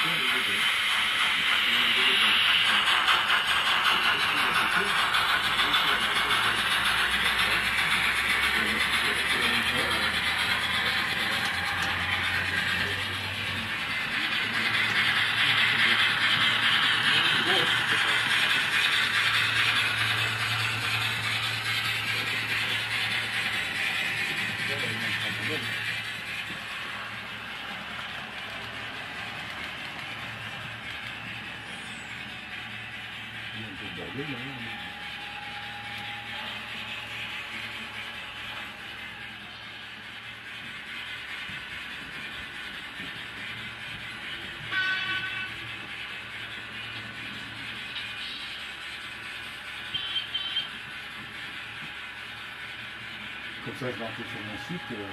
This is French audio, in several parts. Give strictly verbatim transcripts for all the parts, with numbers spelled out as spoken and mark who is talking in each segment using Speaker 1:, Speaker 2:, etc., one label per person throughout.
Speaker 1: Comme ça, je vais entrer sur mon site. Euh,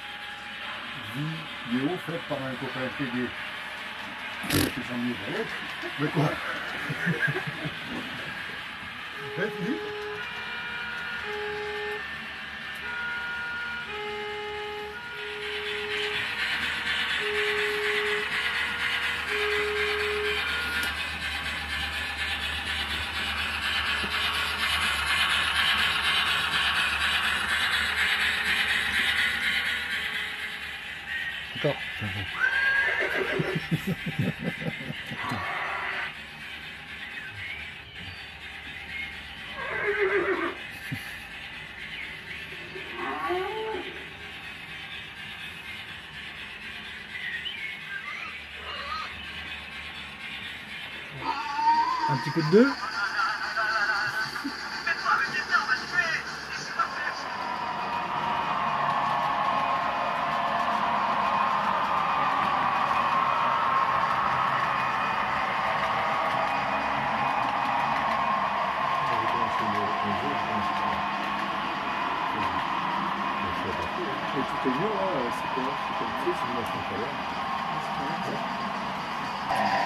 Speaker 1: vidéo faite par un copain T D. C'est son mieux. Mais quoi? Vas-y.
Speaker 2: D'accord. Un petit coup de deux.
Speaker 1: Et tout est mieux, là, c'est quoi? C'est comme ça, c'est une machine à